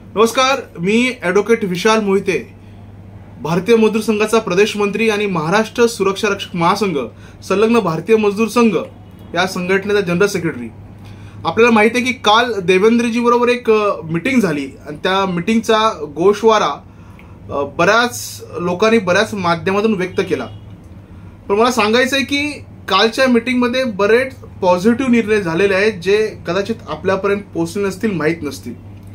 नमस्कार, मी ॲडव्होकेट विशाल मोहिते, भारतीय मजदूर संघाचा प्रदेश मंत्री आणि महाराष्ट्र सुरक्षा रक्षक महासंघ संलग्न भारतीय मजदूर संघ या संघटनेचा जनरल सेक्रेटरी। आपल्याला माहिती आहे की काल देवेंद्रजी बरोबर एक मीटिंग झाली आणि त्या मीटिंगचा गोषवारा बऱ्याच लोकांनी बऱ्याच माध्यमातून व्यक्त केला। पण मला सांगायचं आहे की कालच्या मीटिंगमध्ये बरेच पॉझिटिव्ह निर्णय झालेले आहेत जे कदाचित आपल्यापर्यंत पोहोचले नसतील, माहीत नसतील।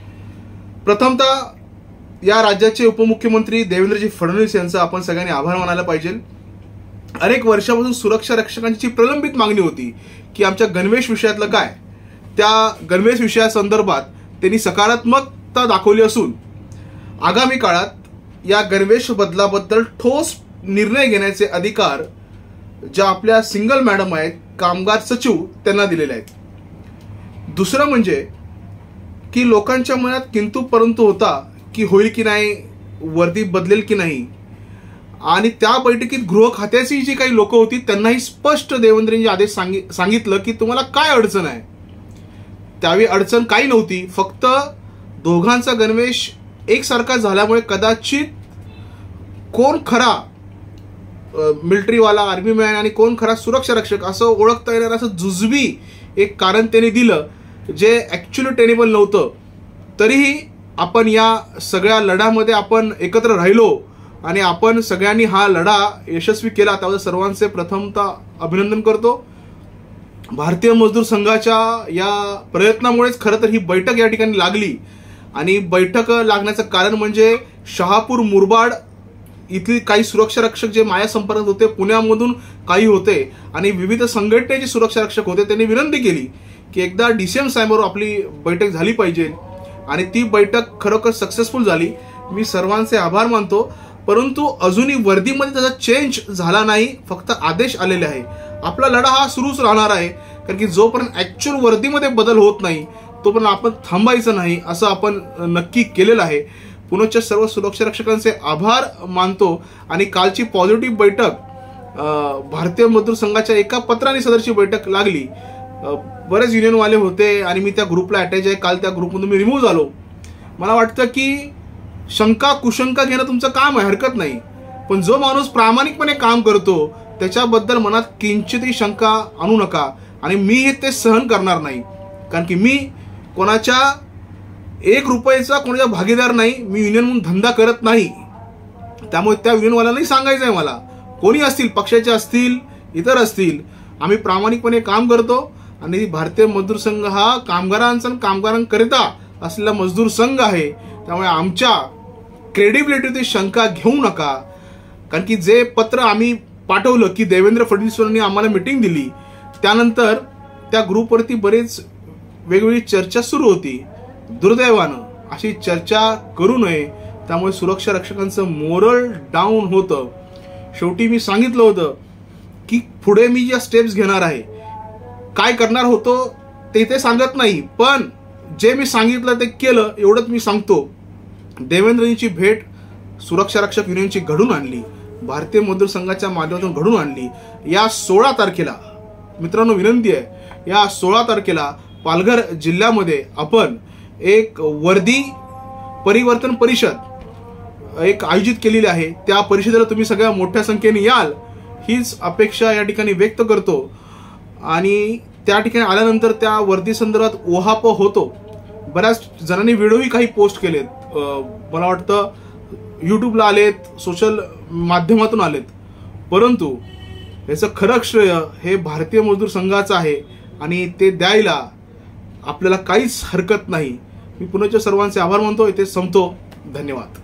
प्रथमतः या राज्याचे उपमुख्यमंत्री देवेंद्रजी फडणवीस यांचा आपण सगळ्यांनी आभार मानायला पाहिजे। अनेक वर्षापासून सुरक्षा रक्षकांची प्रलंबित मागणी होती की आमच्या गणवेश विषयातलं काय, त्या गणवेश विषयासंदर्भात त्यांनी सकारात्मकता दाखवली असून आगामी काळात या गणवेश बदलाबद्दल ठोस निर्णय घेण्याचे अधिकार ज्या आपल्या सिंगल मॅडम आहेत, कामगार सचिव, त्यांना दिलेले आहेत। दुसरं म्हणजे की लोकांच्या मनात किंतु परंतु होता की होईल की नाही, वर्दी बदलेल की नाही, आणि त्या बैठकीत गृह खात्याची जी काही लोक होती त्यांनाही स्पष्ट देवेंद्रजी आदेश सांगितलं की तुम्हाला काय अडचण आहे। त्यावेळी अडचण काही नव्हती, फक्त दोघांचा गणवेश एकसारखा झाल्यामुळे कदाचित कोण खरा मिलिटरीवाला, आर्मी मॅन आणि कोण खरा सुरक्षा रक्षक असं ओळखता येणार असं जुजबी एक कारण त्यांनी दिलं जे ॲक्च्युअली टेनेबल नव्हतं। तरीही आपण या सगळ्या लढ्यामध्ये आपण एकत्र राहिलो आणि आपण सगळ्यांनी हा लढा यशस्वी केला, त्याबद्दल सर्वांचे प्रथमतः अभिनंदन करतो। भारतीय मजदूर संघाच्या या प्रयत्नामुळेच खरं तर ही बैठक या ठिकाणी लागली आणि बैठक लागण्याचं कारण म्हणजे शहापूर मुरबाड इथली काही सुरक्षा रक्षक जे माया संपर्कात होते, पुण्यामधून काही होते आणि विविध संघटनेचे सुरक्षा रक्षक होते, त्यांनी विनंती केली की एकदा DCM साहेबांबरोबर आपली बैठक झाली पाहिजे आणि ती बैठक खरोखर सक्सेसफुल झाली। मी सर्वांचे आभार मानतो, परंतु अजूनही वर्दीमध्ये त्याचा चेंज झाला नाही, फक्त आदेश आलेले आहे। आपला लढा हा सुरूच राहणार आहे, कारण की जोपर्यंत ॲक्च्युअल वर्दीमध्ये बदल होत नाही तोपर्यंत आपण थांबायचं नाही असं आपण नक्की केलेलं आहे। पुनश्च सर्व सुरक्षा रक्षकांचे आभार मानतो आणि कालची पॉझिटिव्ह बैठक भारतीय मजदूर संघाच्या एका पत्राने सदरची बैठक लागली। बरेच युनियनवाले होते आणि मी त्या ग्रुपला अटॅच आहे, काल त्या ग्रुपमधून मी रिमूव्ह झालो। मला वाटतं की शंका कुशंका घेणं तुमचं काम आहे, हरकत नाही, पण जो माणूस प्रामाणिकपणे काम करतो त्याच्याबद्दल मनात किंचितही शंका आणू नका आणि मी हे ते सहन करणार नाही, कारण की मी कोणाच्या एक रुपयाचा कोणाचा भागीदार नाही, मी युनियन म्हणून धंदा करत नाही। त्यामुळे त्या युनियनवाल्यांनाही सांगायचं आहे, मला कोणी असतील, पक्षाचे असतील, इतर असतील, आम्ही प्रामाणिकपणे काम करतो आणि भारतीय मजदूर संघ हा कामगारांचा आणि कामगारांकरिता असलेला मजदूर संघ आहे। त्यामुळे आमच्या क्रेडिबिलिटीची शंका घेऊ नका, कारण की जे पत्र आम्ही पाठवलं की देवेंद्र फडणवीसांनी आम्हाला मीटिंग दिली, त्यानंतर त्या ग्रुपवरती बरेच वेगवेगळी चर्चा सुरू होती। दुर्दैवानं अशी चर्चा करू नये, त्यामुळे सुरक्षा रक्षकांचं मोरल डाऊन होतं। शेवटी मी सांगितलं होतं की पुढे मी ज्या स्टेप्स घेणार आहे, काय करणार होतो ते सांगत नाही, पण जे मी सांगितलं ते केलं एवढंच मी सांगतो। देवेंद्रजींची भेट सुरक्षा रक्षक युनियनची घडून आणली, भारतीय मजदूर संघाच्या माध्यमातून घडून आणली। या 16 तारखेला मित्रांनो विनंती आहे, या 16 तारखेला पालघर जिल्ह्यामध्ये आपण एक वर्दी परिवर्तन परिषद एक आयोजित केलेली आहे। त्या परिषदेला तुम्ही सगळ्या मोठ्या संख्येने याल हीच अपेक्षा या ठिकाणी व्यक्त करतो आणि त्या ठिकाणी आल्यानंतर त्या वर्दी संदर्भात ओहापोह होतो। बऱ्याच जणांनी व्हिडिओही काही पोस्ट केलेत, मला वाटतं यूट्यूबला आलेत, सोशल माध्यमातून आलेत, परंतु याचं खरं श्रेय हे भारतीय मजदूर संघाचं आहे आणि ते द्यायला आपल्याला काहीच हरकत नाही। मी पुन्हा सर्वांचे आभार मानतो, इथे संपतो। धन्यवाद।